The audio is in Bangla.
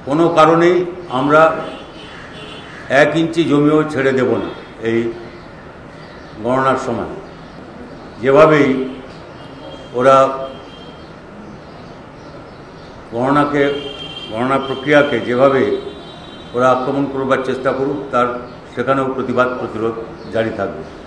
কোনো কারণেই আমরা 1 ইঞ্চি জমিও ছেড়ে দেব না। এই গণনার সময় যেভাবেই ওরা গণনা প্রক্রিয়াকে যেভাবে ওরা আক্রমণ করবার চেষ্টা করুক, তার সেখানেও প্রতিবাদ প্রতিরোধ জারি থাকবে।